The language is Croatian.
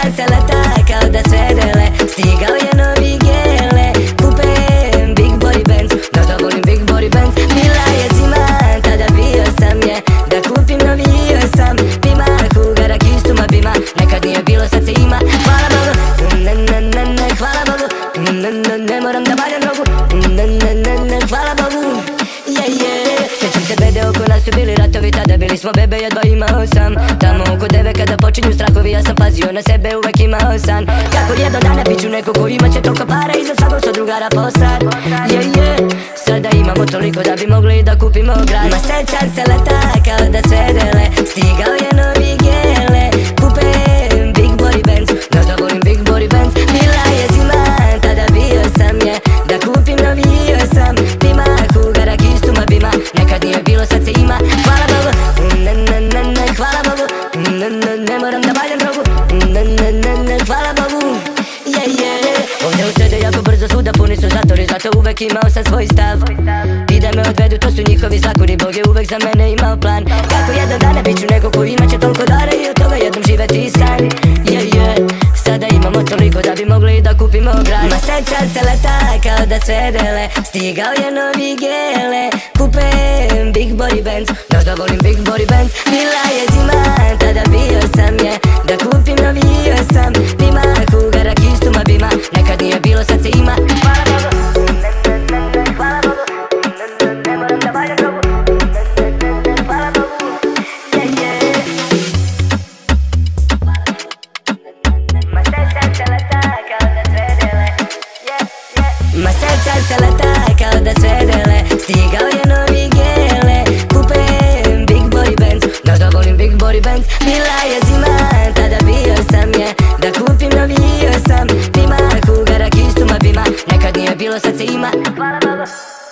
sećam se leta kao da sve dele. Stigao je novi gele, kupem Big Body Benz. Možda volim Big Body Benz. Bila je zima, tada bio sam je da kupim novio sam. Pima, kugara, kistuma, bima. Nekad nije bilo, sad se ima. Hvala Bogu, hvala Bogu. Ne moram da valjam drogu. Hvala Bogu. Sjećam se bede, oko nas su bili ratovi. Tada bili smo bebe, jedva imao sam. Tamo oko deve kada počinju strahovi, ja sam pazio na sebe, uvek imao san. Kako jedno dana bit ću neko ko imat će toliko para i za svakog sto drugara posad. Sada imamo toliko da bi mogli da kupimo grad. Ma sećam se leta kao da sve dele. Stigao je novi gele, kupem Big Body Benz. Možda volim Big Body Benz. Bila je zima, tada bio sam je da kupim novio sam. Pima, kugara, kistuma, bima. Nekad nije bilo, sad se ima. Hvala Bogu, hvala Bogu. Ne moram da valjam drogu. Hvala Bogu. Ovdje u srede jako brzo svuda puni su zatori, zato uvek imao sam svoj stav. I da me odvedu, to su njihovi zakoni, Bog je uvek za mene imao plan. Kako jednog dana bit ću neko ko imat će toliko dara i od toga jednom živeti san. Sada imamo toliko da bi mogli da kupimo grad. Ma sećam se leta kao da sve dele. Stigao je novi gele, kupem Big Body Benz. Možda volim Big Body Benz. Bila je zima, tada bio sam je da kupim novio sam. Pima, kugara, kistuma, bima. Nekad nije bilo, sad se ima. Hvala Bogu, hvala Bogu. Ne moram da valjam drogu. Hvala Bogu. Ma sećam se leta kao da sve dele. Ma sećam se leta kao da sve dele. Stigao je novi gele, kupem Big Body Benz. Možda volim Big Body Benz. Bila je zima, tada bio sam je da kupim novio sam. Pima, kugara, kistuma, bima. Nekad nije bilo, sad se ima. Hvala Bogu.